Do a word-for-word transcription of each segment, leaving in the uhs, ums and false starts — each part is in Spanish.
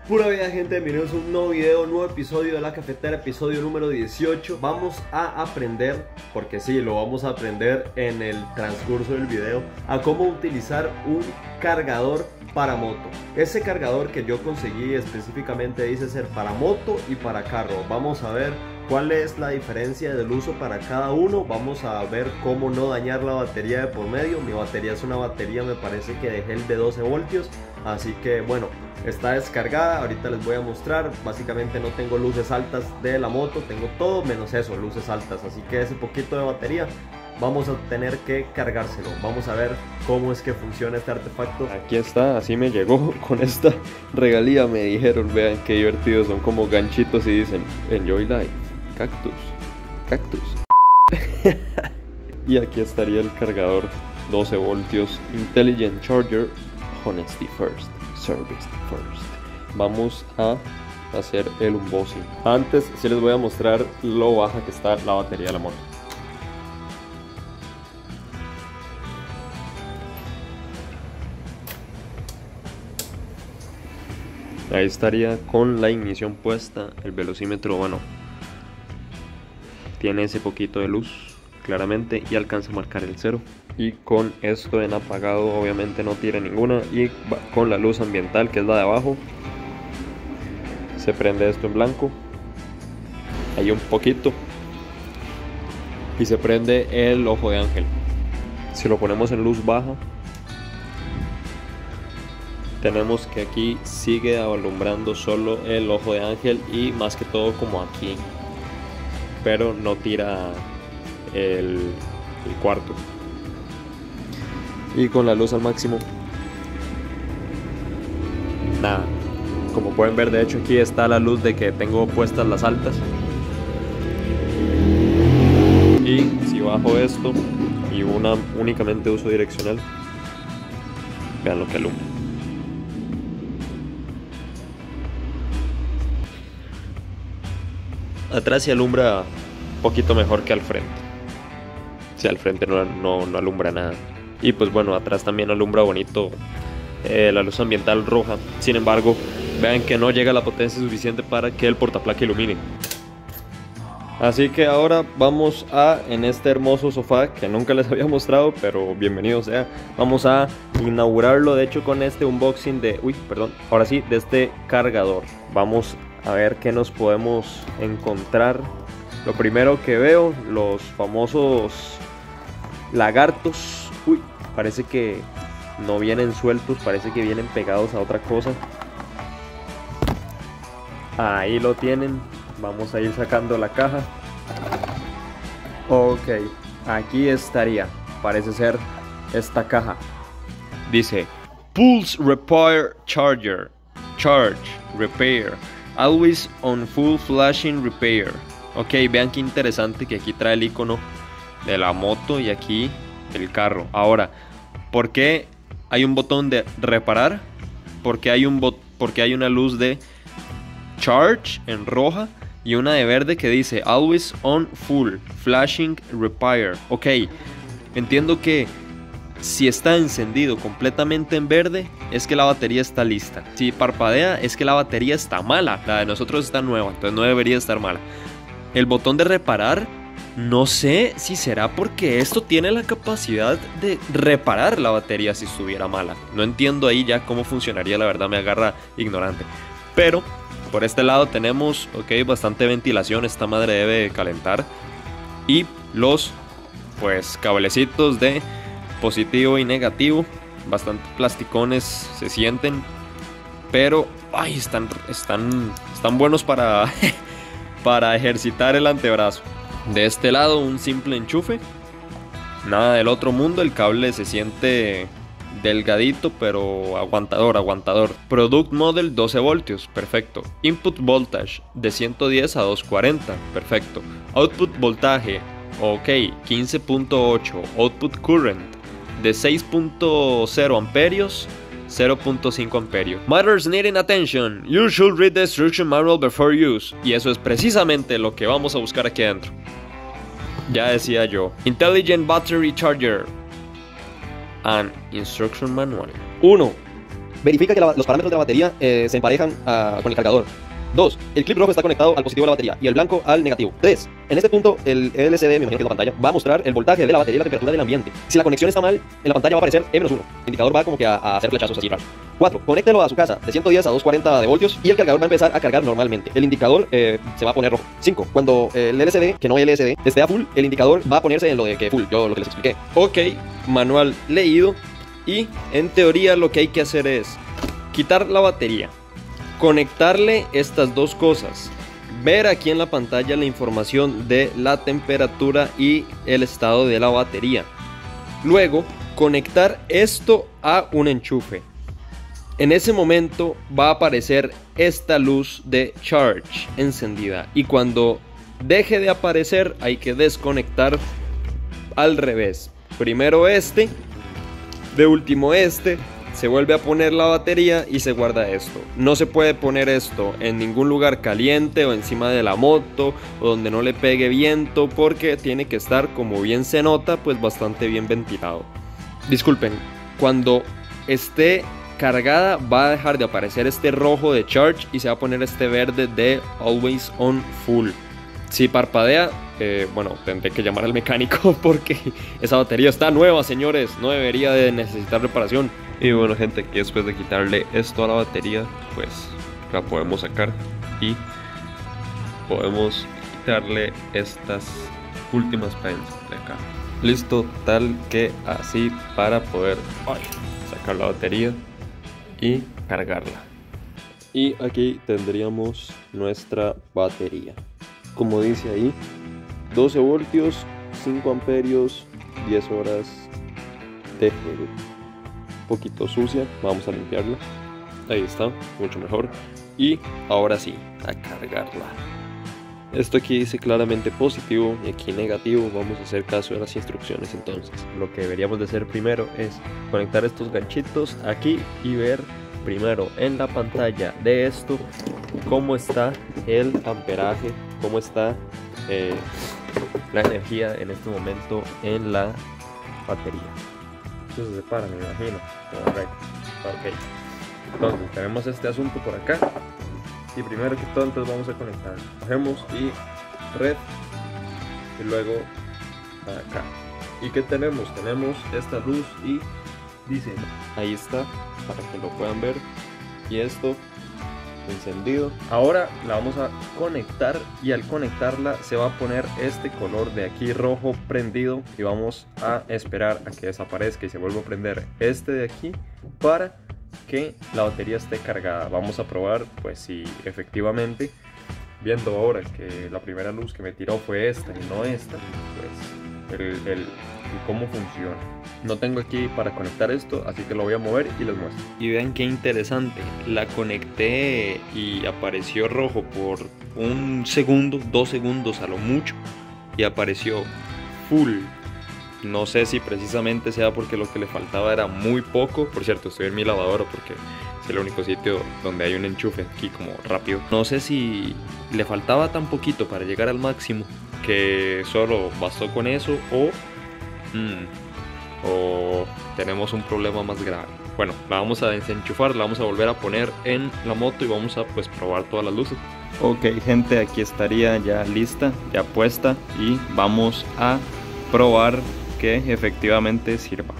Pura vida, gente, bienvenidos a un nuevo video, un nuevo episodio de La Cafetera, episodio número dieciocho. Vamos a aprender, porque sí, lo vamos a aprender en el transcurso del video, a cómo utilizar un cargador para moto. Ese cargador que yo conseguí específicamente dice ser para moto y para carro. Vamos a ver cuál es la diferencia del uso para cada uno. Vamos a ver cómo no dañar la batería de por medio. Mi batería es una batería, me parece que de gel de doce voltios, así que bueno, está descargada. Ahorita les voy a mostrar. Básicamente no tengo luces altas de la moto, tengo todo menos eso, luces altas, así que ese poquito de batería vamos a tener que cargárselo. Vamos a ver cómo es que funciona este artefacto. Aquí está, así me llegó con esta regalía, me dijeron. Vean qué divertidos, son como ganchitos y dicen Enjoy Life, cactus, cactus. Y aquí estaría el cargador doce voltios Intelligent Charger, Honesty First, Service First. Vamos a hacer el unboxing. Antes sí les voy a mostrar lo baja que está la batería de la moto. Ahí estaría con la ignición puesta. El velocímetro, bueno, tiene ese poquito de luz claramente y alcanza a marcar el cero. Y con esto en apagado obviamente no tira ninguna. Y con la luz ambiental, que es la de abajo, se prende esto en blanco. Hay un poquito y se prende el ojo de ángel. Si lo ponemos en luz baja, tenemos que aquí sigue alumbrando solo el ojo de ángel y más que todo como aquí, pero no tira el, el cuarto. Y con la luz al máximo, nada. Como pueden ver, de hecho aquí está la luz de que tengo puestas las altas. Y si bajo esto y una únicamente uso direccional, vean lo que alumbra. Atrás se alumbra un poquito mejor que al frente. Si al frente no, no, no alumbra nada. Y pues bueno, atrás también alumbra bonito eh, la luz ambiental roja. Sin embargo, vean que no llega la potencia suficiente para que el portaplaca ilumine. Así que ahora vamos a, en este hermoso sofá que nunca les había mostrado, pero bienvenido sea, vamos a inaugurarlo de hecho con este unboxing de, uy, perdón, ahora sí, de este cargador. Vamos a ver qué nos podemos encontrar. Lo primero que veo, los famosos lagartos. Uy, parece que no vienen sueltos, parece que vienen pegados a otra cosa. Ahí lo tienen. Vamos a ir sacando la caja. Ok, aquí estaría, parece ser esta caja. Dice Pulse Repair Charger, Charge Repair, always on full flashing repair. Ok, vean qué interesante que aquí trae el icono de la moto y aquí el carro. Ahora, ¿por qué hay un botón de reparar? Porque hay un bot porque hay una luz de charge en roja y una de verde que dice always on full flashing repair. Ok, entiendo que si está encendido completamente en verde es que la batería está lista. Si parpadea es que la batería está mala. La de nosotros está nueva, entonces no debería estar mala. El botón de reparar, no sé si será porque esto tiene la capacidad de reparar la batería si estuviera mala. No entiendo ahí ya cómo funcionaría, la verdad me agarra ignorante. Pero por este lado tenemos, ok, bastante ventilación, esta madre debe calentar. Y los, pues, cablecitos de positivo y negativo, bastante plasticones se sienten, pero, ay, están, están, están buenos para, para ejercitar el antebrazo. De este lado un simple enchufe, nada del otro mundo, el cable se siente delgadito pero aguantador, aguantador. Product Model doce voltios, perfecto. Input Voltage de ciento diez a doscientos cuarenta, perfecto. Output Voltaje, ok, quince punto ocho. Output Current de seis punto cero amperios, cero punto cinco amperios. Matters needing attention, you should read the instruction manual before use. Y eso es precisamente lo que vamos a buscar aquí adentro. Ya decía yo, Intelligent Battery Charger and Instruction Manual. uno. Verifica que la, los parámetros de la batería eh, se emparejan uh, con el cargador. dos. El clip rojo está conectado al positivo de la batería y el blanco al negativo. tres. En este punto, el L C D, me imagino que es la pantalla, va a mostrar el voltaje de la batería y la temperatura del ambiente. Si la conexión está mal, en la pantalla va a aparecer E uno. El indicador va como que a, a hacer flechazos así raros. cuatro. Conéctelo a su casa de ciento diez a doscientos cuarenta de voltios y el cargador va a empezar a cargar normalmente. El indicador eh, se va a poner rojo. cinco. Cuando el L C D, que no es L C D, esté a full, el indicador va a ponerse en lo de que full, yo lo que les expliqué. Ok, manual leído. Y en teoría lo que hay que hacer es quitar la batería, conectarle estas dos cosas, ver aquí en la pantalla la información de la temperatura y el estado de la batería. Luego conectar esto a un enchufe. En ese momento va a aparecer esta luz de charge encendida y cuando deje de aparecer hay que desconectar al revés. Primero este, de último este. Se vuelve a poner la batería y se guarda esto. No se puede poner esto en ningún lugar caliente o encima de la moto o donde no le pegue viento, porque tiene que estar, como bien se nota, pues bastante bien ventilado. Disculpen, cuando esté cargada va a dejar de aparecer este rojo de charge y se va a poner este verde de always on full. Si parpadea, eh, bueno, tendré que llamar al mecánico porque esa batería está nueva, señores. No debería de necesitar reparación. Y bueno, gente, aquí después de quitarle esto a la batería, pues la podemos sacar y podemos quitarle estas últimas pins de acá. Listo, tal que así, para poder ay, sacar la batería y cargarla. Y aquí tendríamos nuestra batería. Como dice ahí, doce voltios, cinco amperios, diez horas de juego. Un poquito sucia, vamos a limpiarla. Ahí está, mucho mejor. Y ahora sí, a cargarla. Esto aquí dice claramente positivo y aquí negativo. Vamos a hacer caso de las instrucciones. Entonces lo que deberíamos de hacer primero es conectar estos ganchitos aquí y ver primero en la pantalla de esto cómo está el amperaje, cómo está eh, la energía en este momento en la batería. Eso se separa, me imagino. Correcto. Ok. Entonces tenemos este asunto por acá. Y primero que todo, entonces vamos a conectar. Cogemos y red. Y luego acá. ¿Y qué tenemos? Tenemos esta luz y dice, ahí está, para que lo puedan ver. Y esto encendido. Ahora la vamos a conectar y al conectarla se va a poner este color de aquí rojo prendido y vamos a esperar a que desaparezca y se vuelva a prender este de aquí para que la batería esté cargada. Vamos a probar pues si efectivamente, viendo ahora que la primera luz que me tiró fue esta y no esta, pues el, el, el cómo funciona. No tengo aquí para conectar esto, así que lo voy a mover y les muestro. Y vean qué interesante, la conecté y apareció rojo por un segundo, dos segundos a lo mucho, y apareció full. No sé si precisamente sea porque lo que le faltaba era muy poco. Por cierto, estoy en mi lavadora porque es el único sitio donde hay un enchufe aquí como rápido. No sé si le faltaba tan poquito para llegar al máximo que solo bastó con eso o... Mmm, o tenemos un problema más grave. Bueno, la vamos a desenchufar, la vamos a volver a poner en la moto y vamos a pues probar todas las luces. Ok, gente, aquí estaría ya lista, ya puesta, y vamos a probar que efectivamente sirva.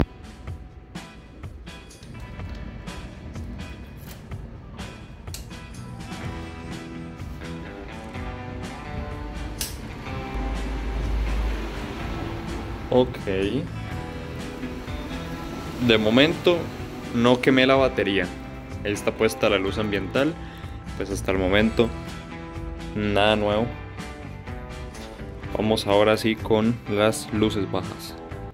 Ok. De momento no quemé la batería. Ahí está puesta la luz ambiental. Pues hasta el momento nada nuevo. Vamos ahora sí con las luces bajas.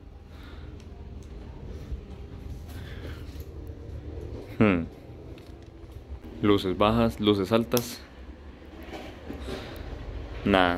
Hmm. Luces bajas, luces altas. Nada.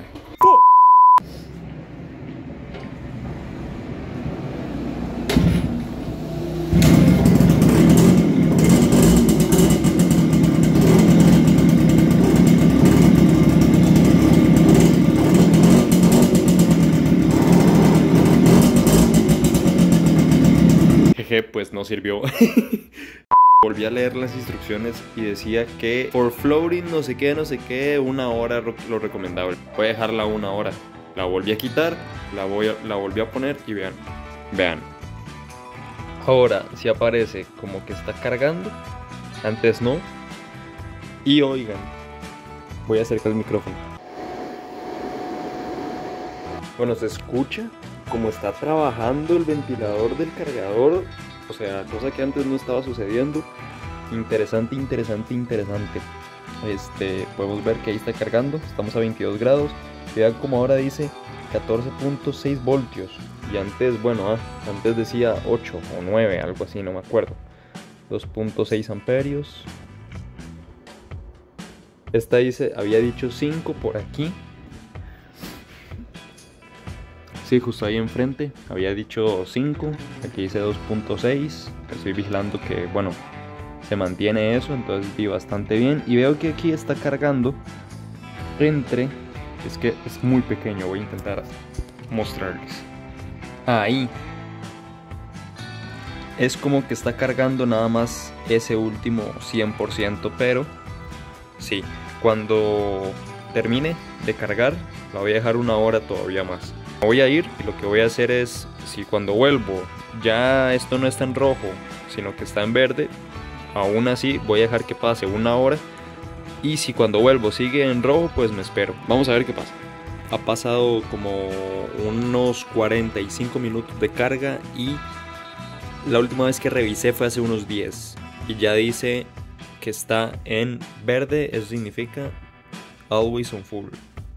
Jeje, pues no sirvió. Volví a leer las instrucciones y decía que for floating no sé qué, no sé qué, una hora lo recomendable. Voy a dejarla una hora. La volví a quitar, la, voy a, la volví a poner y vean, vean. Ahora sí aparece como que está cargando, antes no. Y oigan, voy a acercar el micrófono. Bueno, se escucha como está trabajando el ventilador del cargador. O sea, cosa que antes no estaba sucediendo. Interesante, interesante, interesante. Este, podemos ver que ahí está cargando. Estamos a veintidós grados. Vean como ahora dice catorce punto seis voltios. Y antes, bueno, ah, antes decía ocho o nueve, algo así, no me acuerdo. dos punto seis amperios. Esta dice, había dicho cinco por aquí. Sí, justo ahí enfrente había dicho cinco, aquí dice dos punto seis, estoy vigilando que, bueno, se mantiene eso, entonces vi bastante bien. Y veo que aquí está cargando entre, es que es muy pequeño, voy a intentar mostrarles. Ahí. Es como que está cargando nada más ese último cien por ciento, pero sí, cuando termine de cargar, la voy a dejar una hora todavía más. Voy a ir y lo que voy a hacer es, si cuando vuelvo ya esto no está en rojo, sino que está en verde, aún así voy a dejar que pase una hora. Y si cuando vuelvo sigue en rojo, pues me espero. Vamos a ver qué pasa. Ha pasado como unos cuarenta y cinco minutos de carga y la última vez que revisé fue hace unos diez. Y ya dice que está en verde, eso significa always on full.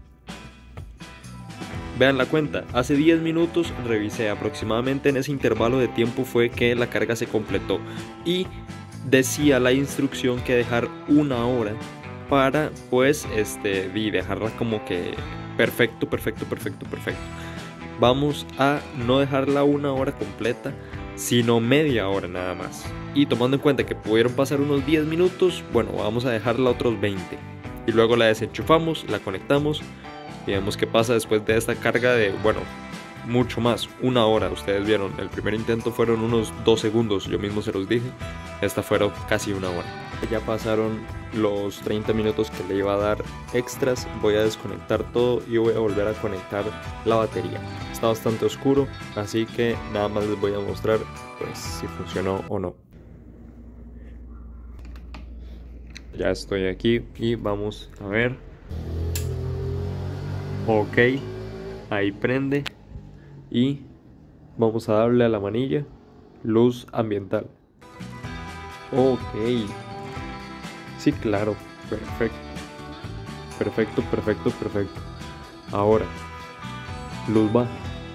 Vean la cuenta, hace diez minutos revisé, aproximadamente en ese intervalo de tiempo fue que la carga se completó y decía la instrucción que dejar una hora para pues este y dejarla como que perfecto, perfecto, perfecto, perfecto. Vamos a no dejarla una hora completa, sino media hora nada más. Y tomando en cuenta que pudieron pasar unos diez minutos, bueno, vamos a dejarla otros veinte. Y luego la desenchufamos, la conectamos. Y vemos qué pasa después de esta carga de, bueno, mucho más, una hora. Ustedes vieron, el primer intento fueron unos dos segundos, yo mismo se los dije. Esta fueron casi una hora. Ya pasaron los treinta minutos que le iba a dar extras. Voy a desconectar todo y voy a volver a conectar la batería. Está bastante oscuro, así que nada más les voy a mostrar pues si funcionó o no. Ya estoy aquí y vamos a ver. Ok, ahí prende y vamos a darle a la manilla luz ambiental. Ok, sí, claro, perfecto, perfecto, perfecto, perfecto. Ahora, luz baja.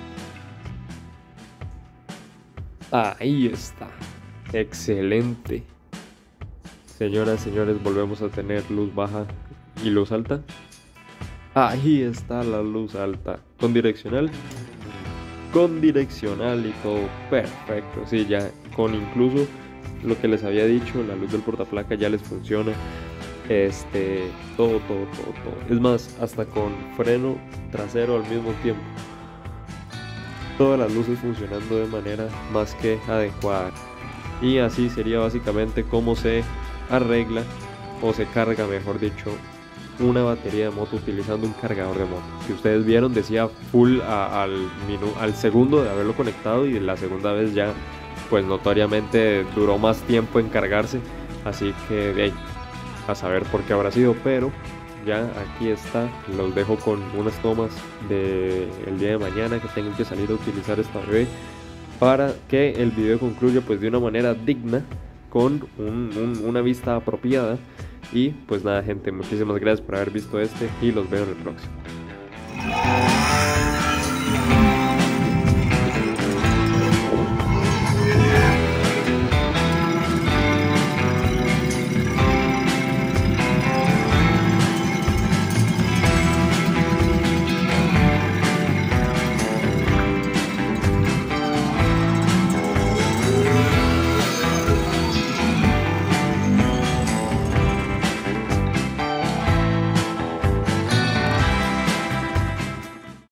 Ahí está, excelente. Señoras, señores, volvemos a tener luz baja y luz alta. Ahí está la luz alta. Con direccional. Con direccional y todo. Perfecto. Sí, ya con incluso lo que les había dicho, la luz del portaplaca ya les funciona. Este, todo, todo, todo, todo. Es más, hasta con freno trasero al mismo tiempo. Todas las luces funcionando de manera más que adecuada. Y así sería básicamente como se arregla o se carga, mejor dicho, una batería de moto utilizando un cargador de moto. Si ustedes vieron, decía full a, al, minu, al segundo de haberlo conectado, y la segunda vez ya pues notoriamente duró más tiempo en cargarse, así que de ahí a saber por qué habrá sido, pero ya aquí está. Los dejo con unas tomas del día de mañana que tengo que salir a utilizar esta bebé para que el video concluya pues de una manera digna, con un, un, una vista apropiada. Y pues nada, gente, muchísimas gracias por haber visto este y los veo en el próximo.